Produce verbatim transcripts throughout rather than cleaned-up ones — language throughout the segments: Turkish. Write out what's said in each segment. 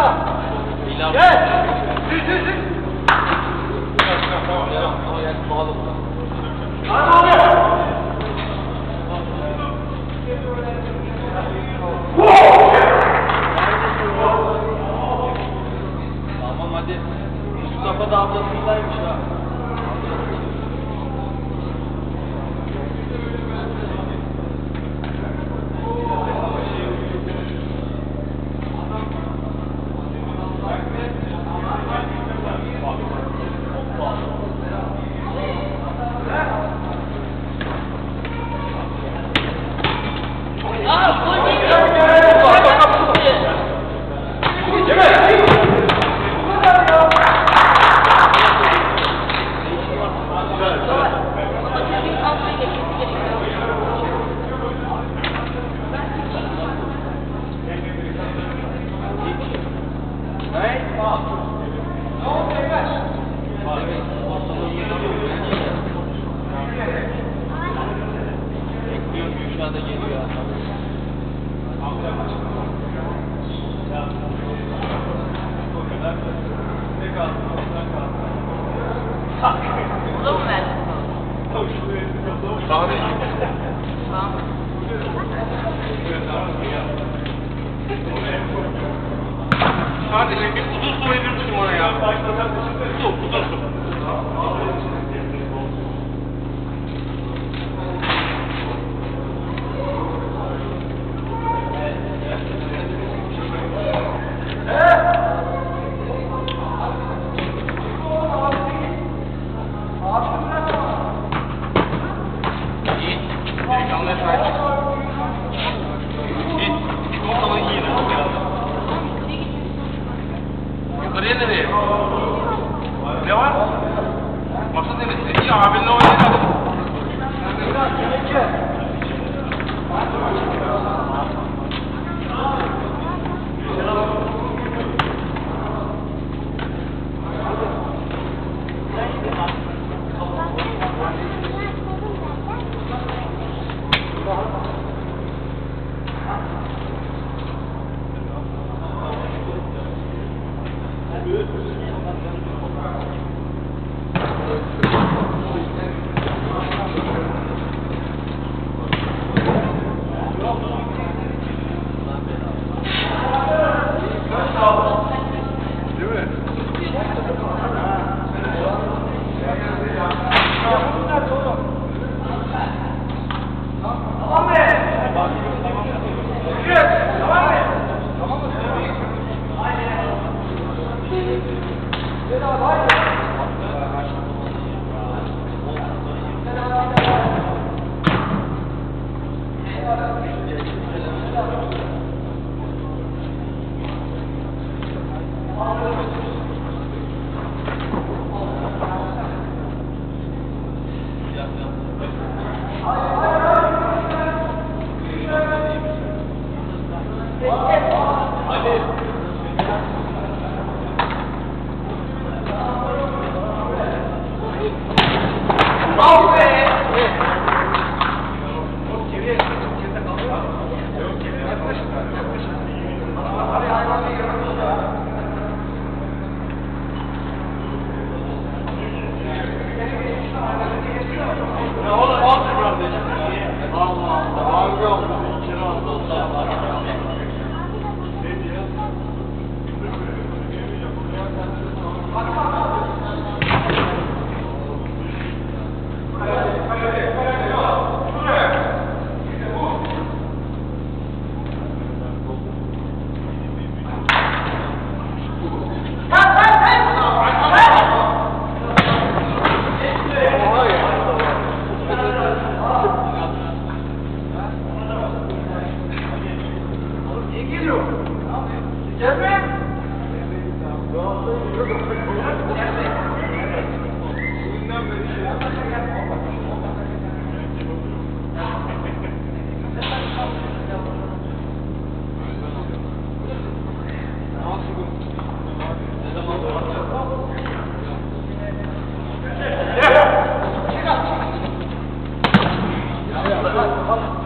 Gel. Düz düz düz. Hadi oluyor. Tamam hadi. Mustafa da ablasındaymış ha. Burada mı verdin? Sağ ol. Tamam. Kardeşim bir uzun su verir misin bana ya? Su, uzun su. Yukarıya nereye? Ne var? Masa temizliği. İyi abinle oynayalım.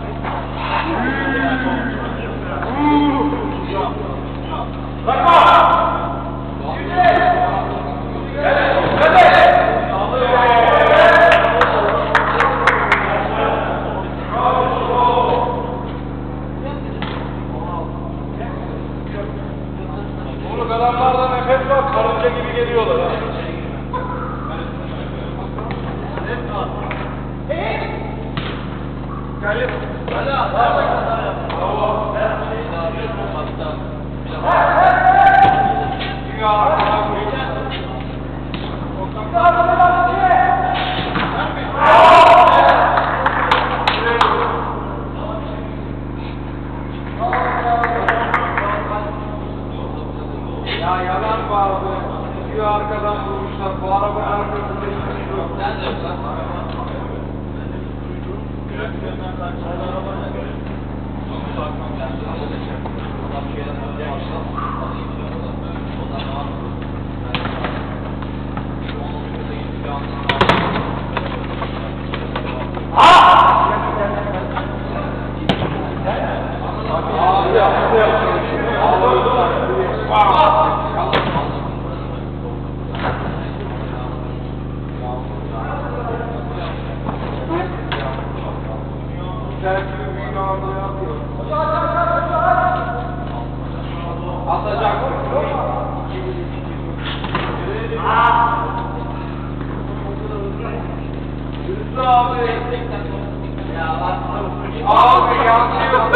Bak Mafya gibi geliyorlar ha. Gelin. Hadi abi. Bravo. Ya yalan bağlı. Diyor arkadan vurmuşlar. Bu arabanın arkasında hiçbir şey yok. Nerede yok lan? Abi yanlıyor.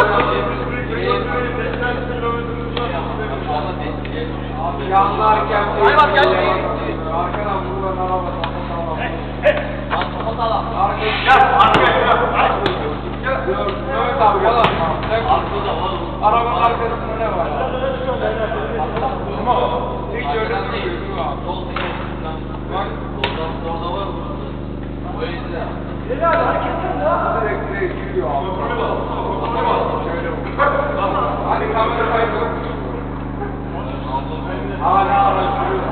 Yanlarken Hayvan geldi. arkadan vurulan araba. Kapat alam. Gel arkaya gel. Evet abi yalan. Arabanın arkasında ne var? Ama hiç öyle değil mi abi? Bak. Orada var mı? O yüzden. Direkt direkt giriyor abi. Şöyle hadi kamera kaydı. Hala araştırıyor.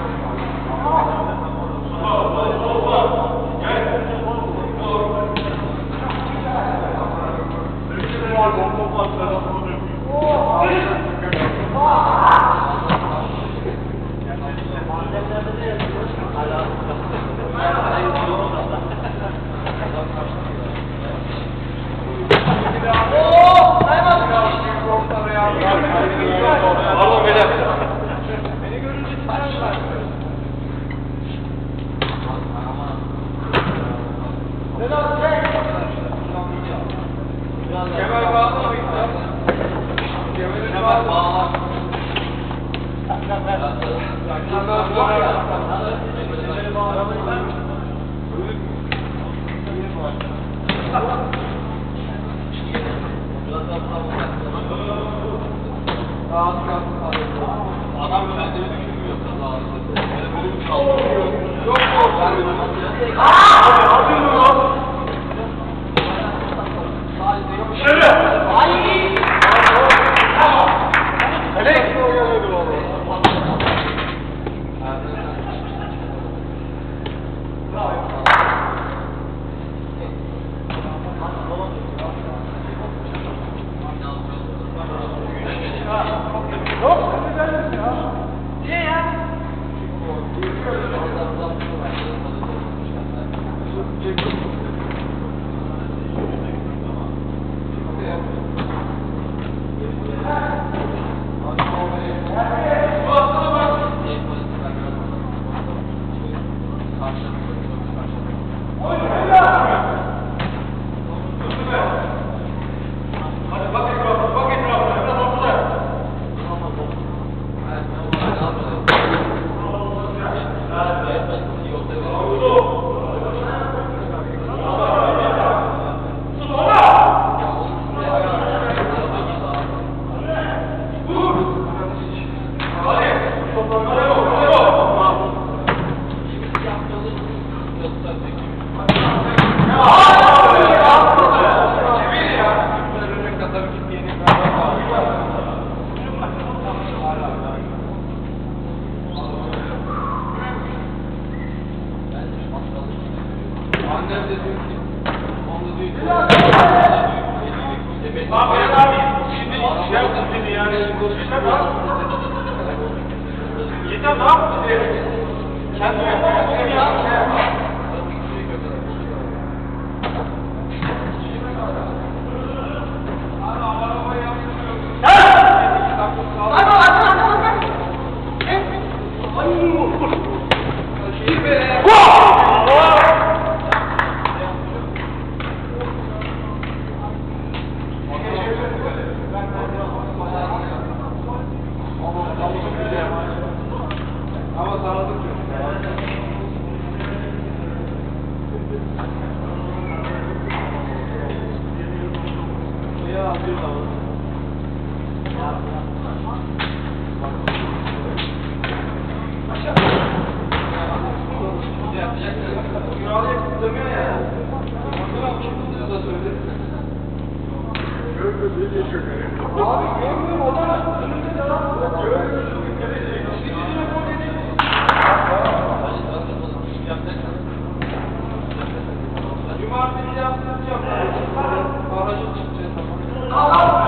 Pardon beyler. Beni görünce çıkarlar. Selam çek. Kemal bağlamak ister. Kemal bağla. Bundan sonra Adam kendini düşünmüyor kaza. Böyle bir kaldırıyor. yok yok. Abi atıyor mu? Şöyle. Ay. Hele oynadı baba. Yok, güzel ya. Niye ya? Annem de diyor ki, onu diyor ki, Abi abi şimdi şey yaptın seni yani. Yeter lan. Yeter lan. Kendini yapıyorsun ya. Ay, Kiralıya kutlamıyor ya. Siz de söylediniz. Abi görmüyorum o da önümde de lan. Görmüyorum. İkinci rekor dedi. Cumartesi yaptınız yaptınız. Aracı çıkacağız ama.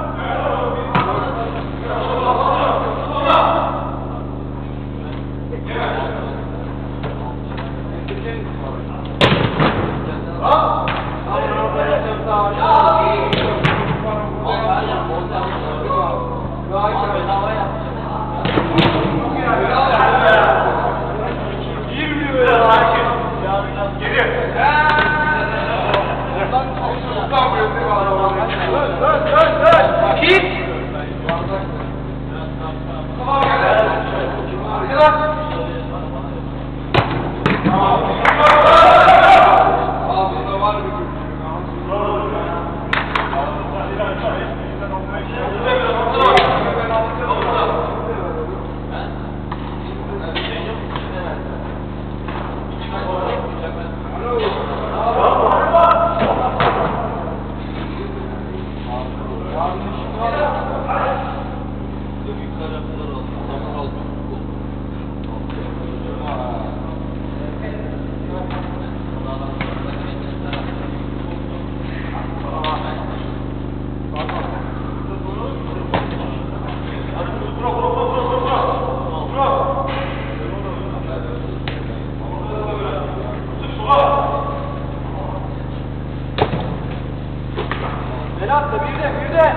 Berat da bir de bir de.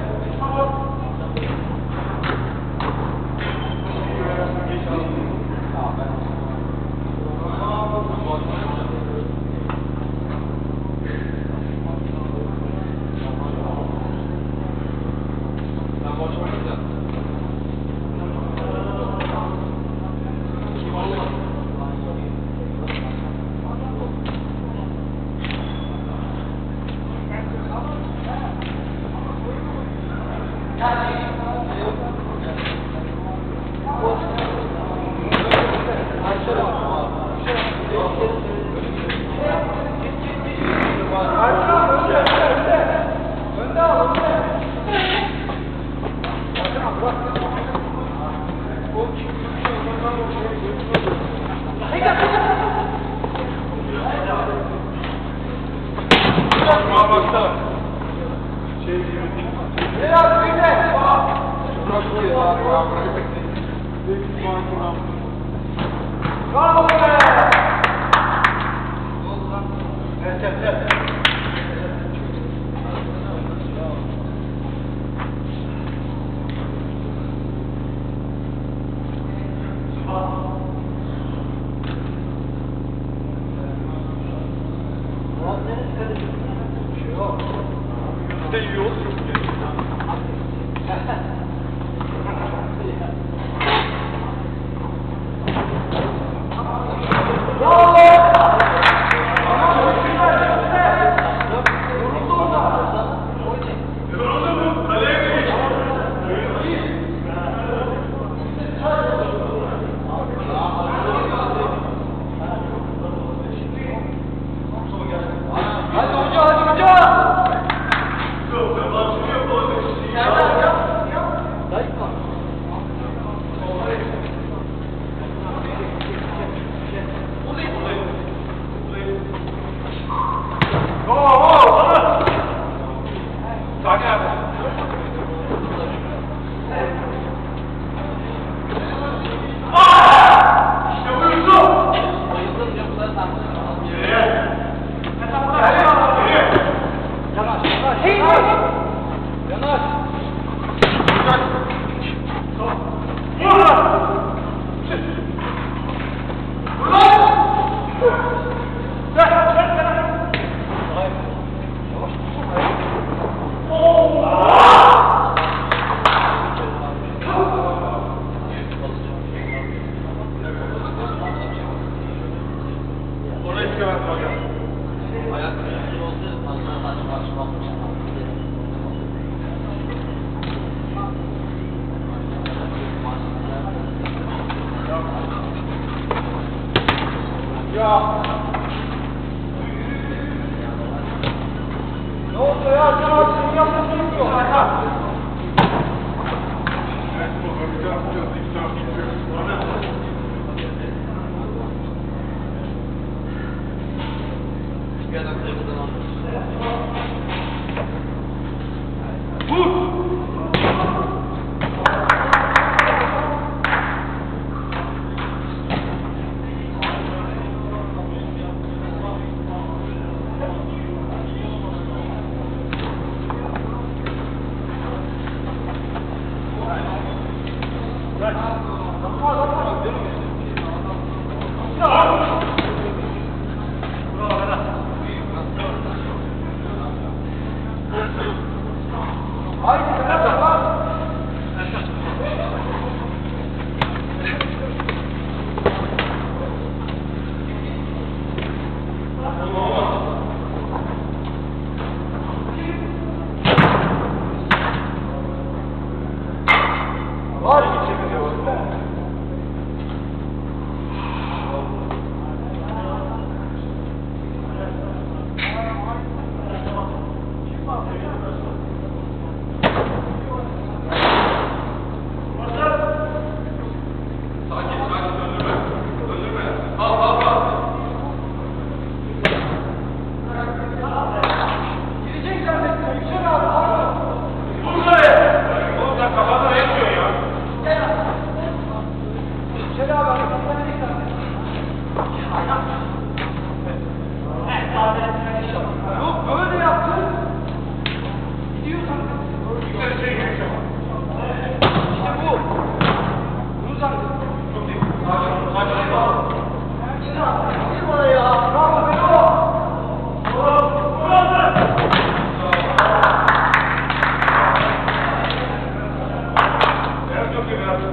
Bravo be! Evet, evet, evet. İşte yiyor. Ya. Ne oldu ya? Sen abi senin yaptığın şey mi yok? Bir adam tepeden almış. Haydi Berat lan. Var geçebiliyor. Yok böyle yaptın. Gidiyorsun. İşte bu. Bunu zannediyorum. Çok iyi. Sakin, sakin ol. Gir bana ya. Bravo Beko. Evet çok iyi biraz.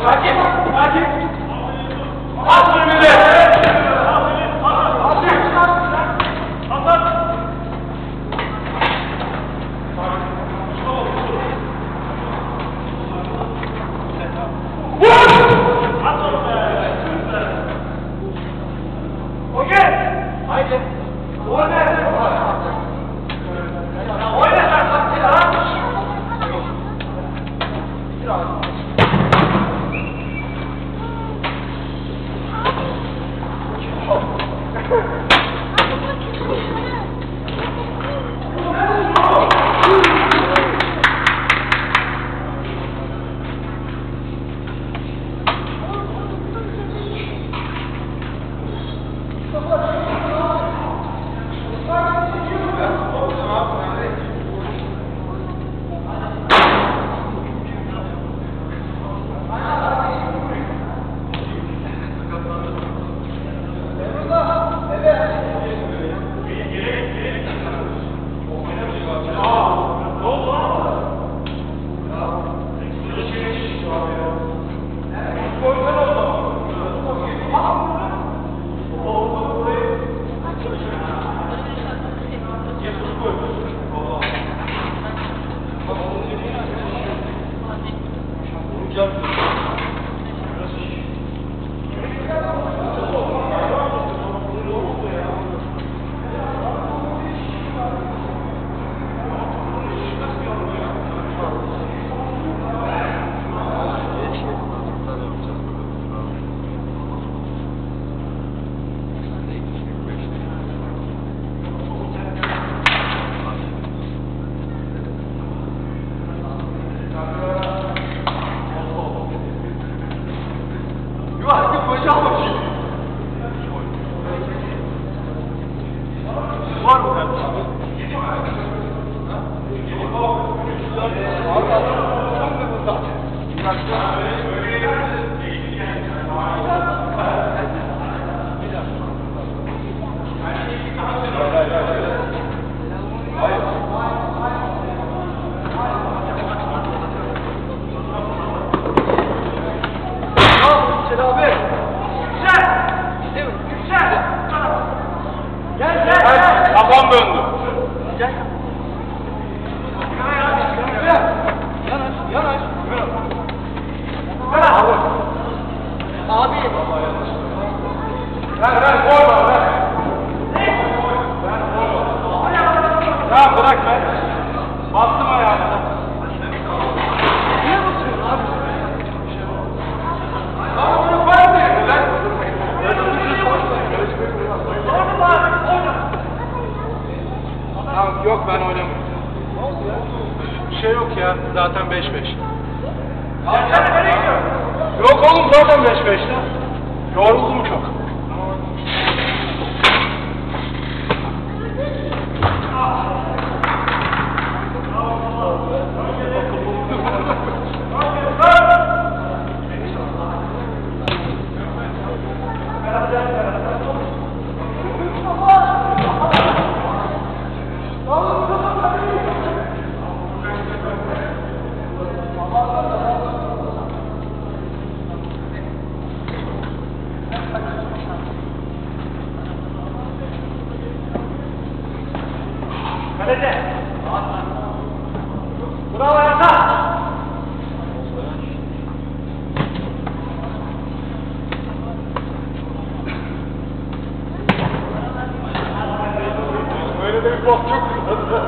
Sakin, sakin. At sürmeli. Haydi. Oyna. Oyna sen. Var mı kardeşim? Kafam döndü. Gel. Yanaş, yanaş. Ver abi. Abi. Ver, ver, koyma, ver. Tamam, bırak ver. Bastım ayağını. Niye basıyorsun abi? Tamam, bunu koyar mıyım? Lan. Tamam, yok ben oynamıyorum. Ne oldu ya? Bir şey yok ya, zaten beş beş. Yok oğlum, zaten beş beş'te. Yoruldum çok. Kalede. Bravo Ertan. Böyle de bir bok çok güzel.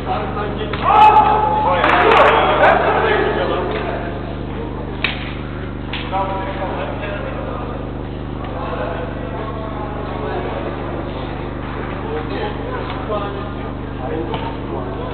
Hayır.